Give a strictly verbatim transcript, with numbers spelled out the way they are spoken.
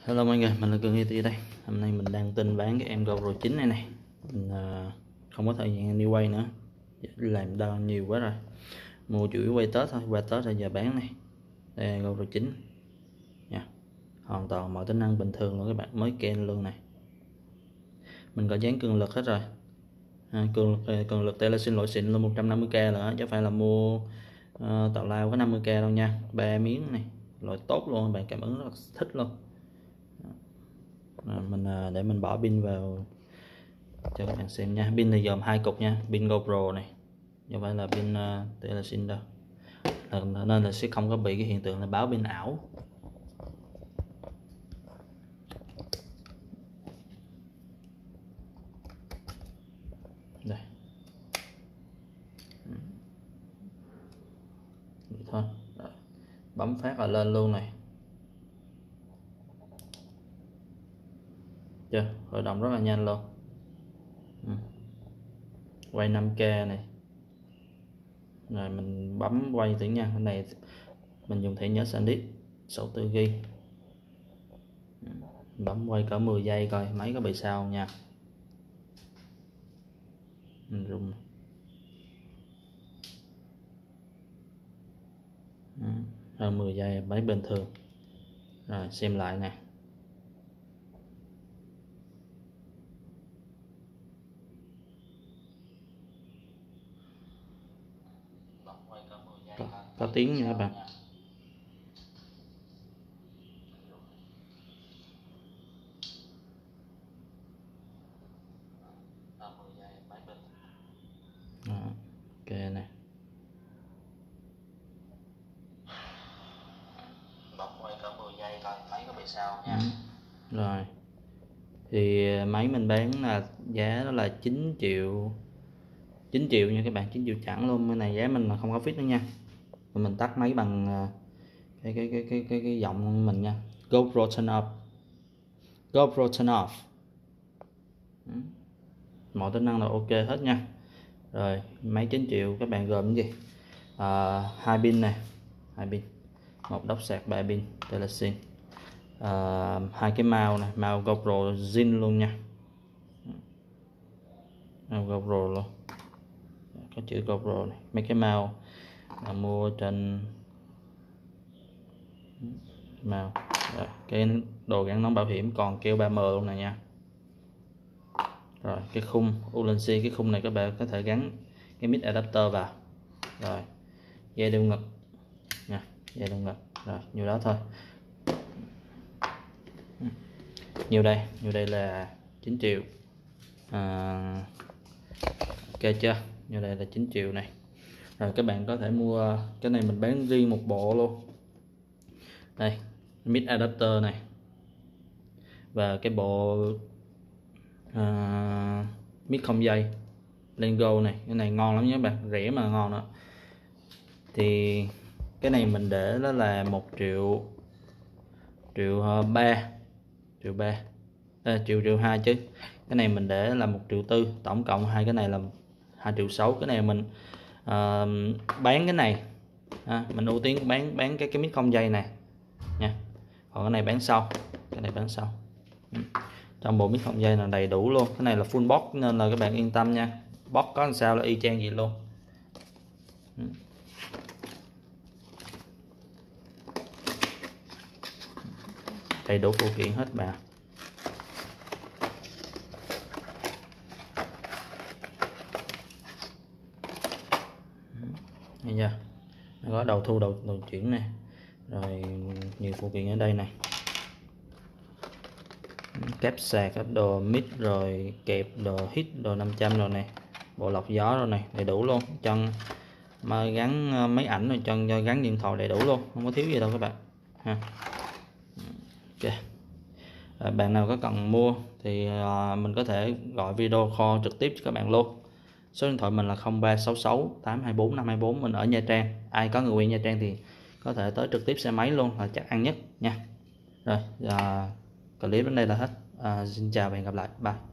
Hello mọi người, mình là Cường Hiệp đây. Hôm nay mình đang tin bán cái em GoPro chín này này. Mình uh, không có thời gian đi quay nữa, làm đau nhiều quá rồi. Mua chủ yếu quay Tết thôi, qua Tết rồi giờ bán này. Đây là GoPro chín nha, hoàn toàn mọi tính năng bình thường luôn các bạn, mới ken luôn này. Mình có dán cường lực hết rồi. À, cường lực cường lực Telesin loại xịn luôn, một trăm năm mươi k nữa, chứ phải là mua uh, tào lao có năm mươi k đâu nha. Ba miếng này, loại tốt luôn, các bạn cảm ứng rất là thích luôn. À, mình để mình bỏ pin vào cho các bạn xem nha. Pin thì gồm hai cục nha, pin GoPro này, chứ không phải là pin uh, Telesin đâu, nên là sẽ không có bị cái hiện tượng là báo pin ảo. Đây, vậy thôi. Đó, bấm phát là lên luôn này, chưa, khởi động rất là nhanh luôn. Ừ. Quay năm K này, rồi mình bấm quay thử nha. Cái này mình dùng thẻ nhớ SanDisk sáu mươi tư gi ga bai. Bấm quay cỡ mười giây coi máy có bị sao nha. Mình rung hơn mười giây, máy bình thường. Rồi xem lại nè. Có, có tiếng nha các bạn. Đó, ok nè. Bấm quay cỡ mười giây coi máy có bị sao nha. Ừ. Rồi thì máy mình bán là giá đó là chín triệu chín triệu nha các bạn, chín triệu chẳng luôn. Cái này giá mình là không có fit nữa nha. Mình tắt máy bằng cái cái cái cái cái, cái giọng mình nha. GoPro turn off, GoPro turn off. Ừ. Mọi tính năng là ok hết nha. Rồi máy chín triệu các bạn gồm cái gì? À, hai pin này, hai pin, một đốc sạc, ba pin Telesin, à, hai cái mouse này, mouse GoPro zin luôn nha, mouse GoPro luôn, có chữ GoPro này. Mấy cái mouse là mua trên mouse. Rồi, cái đồ gắn nón bảo hiểm còn keo ba M luôn này nha. Rồi cái khung Ulanzi, cái khung này các bạn có thể gắn cái mic adapter vào. Rồi dây đeo ngực nha, dây đeo ngực. Rồi nhiều đó thôi. Nhiều đây, nhiều đây là chín triệu. À, ok chưa? Như đây là chín triệu này. Rồi các bạn có thể mua cái này, mình bán riêng một bộ luôn. Đây, mic adapter này và cái bộ uh, mic không dây Lengo này. Cái này ngon lắm nhé bạn, rẻ mà ngon đó. Thì cái này mình để đó là một triệu triệu ba triệu ba à, triệu triệu hai chứ. Cái này mình để là một triệu tư, tổng cộng hai cái này là hai triệu sáu. Cái này mình uh, bán cái này à, mình ưu tiên bán bán cái cái mic không dây này nha, còn cái này bán sau, cái này bán sau. Trong bộ mic không dây là đầy đủ luôn. Cái này là full box nên là các bạn yên tâm nha, box có làm sao là y chang gì luôn. Đầy đủ phụ kiện hết bà. Thấy chưa? Nó có đầu thu, đầu đầu chuyển này, rồi nhiều phụ kiện ở đây này, cáp sạc, đồ mic, rồi kẹp, đồ hít, đồ năm trăm rồi này, bộ lọc gió rồi này, đầy đủ luôn. Chân mà gắn máy ảnh rồi, chân cho gắn điện thoại đầy đủ luôn, không có thiếu gì đâu các bạn ha. Ok, à, bạn nào có cần mua thì à, mình có thể gọi video call trực tiếp cho các bạn luôn. Số điện thoại mình là không ba sáu sáu tám hai bốn năm hai bốn. Mình ở Nha Trang, ai có người quen Nha Trang thì có thể tới trực tiếp xe máy luôn là chắc ăn nhất nha. Rồi à, clip đến đây là hết. À, xin chào và hẹn gặp lại, bye.